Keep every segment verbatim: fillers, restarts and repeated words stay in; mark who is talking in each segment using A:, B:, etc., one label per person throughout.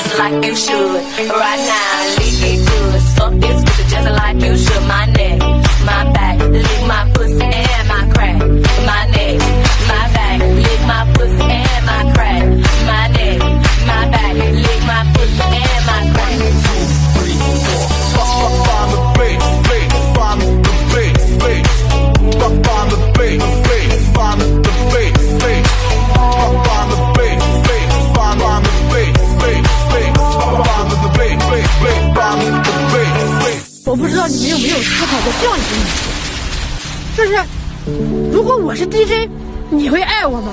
A: just like you should. Right now, lick it good. Suck this pussy just like you should. My neck, my back, lick my pussy and my crack. My neck, my back, lick my pussy and my crack. My neck, my back, lick my pussy and my crack.
B: Two, three, four. Find the bass, bass, find the bass, bass. Find the bass, bass, find the bass, bass. Find the bass, bass, find the bass, bass, bass. Find the bass, bass, bass, find the bass, bass.
C: 我不知道你们有没有思考过这样一个问题，就是如果我是 D J， 你会爱我吗？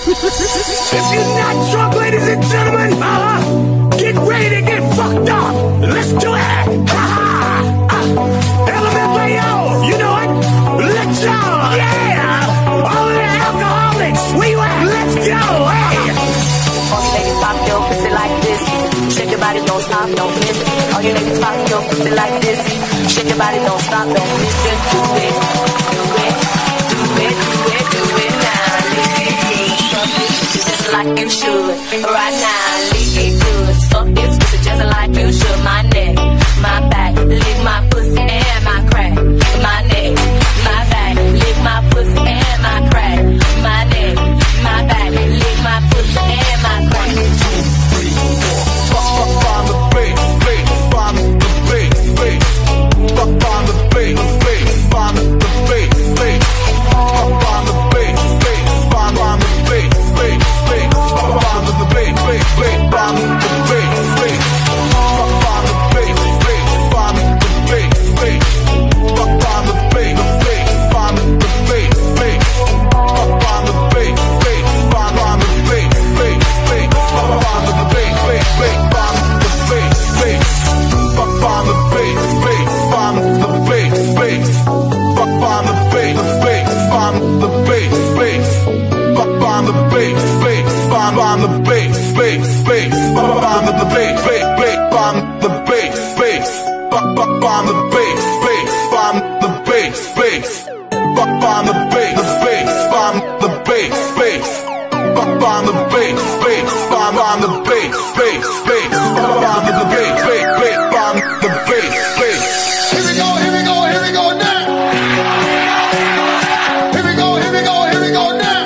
D: If you're not drunk, ladies and gentlemen, uh, get ready to get fucked up. Let's do it. Ha ha. Uh, L M F A O, you know it. Let's go. Yeah. All the alcoholics, we went. Let's go. Hey.
A: All you ladies pop your pussy like this. Shake your body, don't stop, don't miss it. All you ladies pop your pussy like this. Shake your body, don't stop, don't miss it. Do it, do it, do it, do it, do it now. Lick it good, suck this pussy just like you should. Right now, lick it good, suck this pussy just like you should. My neck, my back, lick my pussy and my crack. My neck, my back, lick my pussy and my crack. My neck, my back, lick my pussy and my crack.
B: Two, three, four. Find the bass, bass, find the bass, bass. Find the bass, bass, find the bass, bass. Find the bass, bass, find the bass, bass, bass. Find the bass, bass, bass, find the bass, bass. Find the bass, bass, find the bass, bass. Find the bass, bass, find the bass, bass. Find the bass, bass, find the bass, bass, bass. Find the bass, bass, bass, find the bass, bass. Find the bass, bass, find the bass, bass. Find the bass, bass, find the bass, bass. Find the bass, bass, find the bass, bass, bass. Find the bass, bass, bass, find the bass, bass. Find the bass, bass, find the bass, bass. Find the bass, bass, find the bass, bass. Find the bass, bass, find the bass, bass, bass. Find the bass, bass, bass, find the bass, bass.
D: Here we go, here we go, here we go now. Here we go, here we go, here we go now.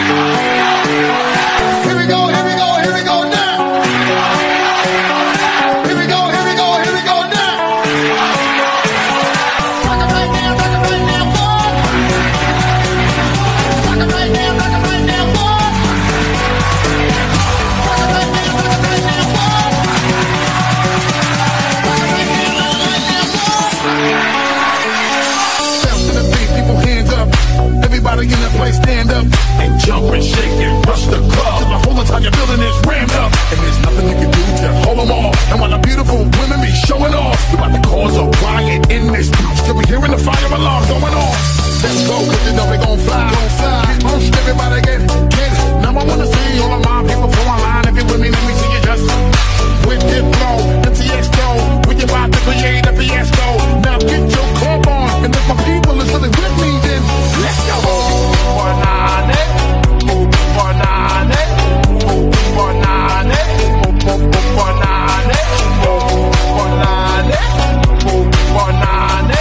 D: Here we go, here we go, here we go now. Here we go, here we go, here we go now. Rock it right now, rock it right now, boy. Rock it right now, rock it right now, boy. Rock it right now, rock it right now, boy. Rock it right now, rock it right now, boy.
E: Bounce to the beat, people hands up. Everybody in the place stand up and jump and shake and rush the club till the whole entire building is rammed up. And there's nothing you can do to hold them off. And while the beautiful women be showing off, we're about to cause a riot in this beach till we hearing the fire alarm going off. Let's go, cause you know we gon' fly. Get pushed, everybody get, get it. Now I wanna see all of my people for a line. If you with me, let me see you just with this flow, M T X go. We about to create a fiasco. Now get your club on, and if my people is really with me, then let's go. Banane, banane, banane, banane, banane, banane,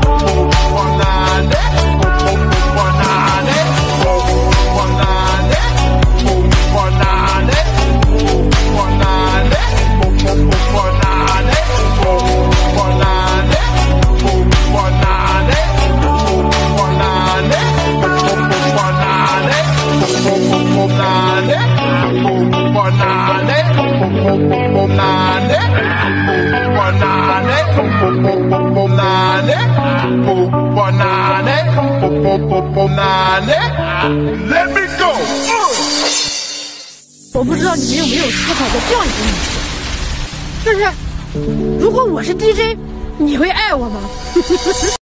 E: Let me go.
C: 我不知道你们有没有思考过这样一个问题，就是如果我是 D J， 你会爱我吗？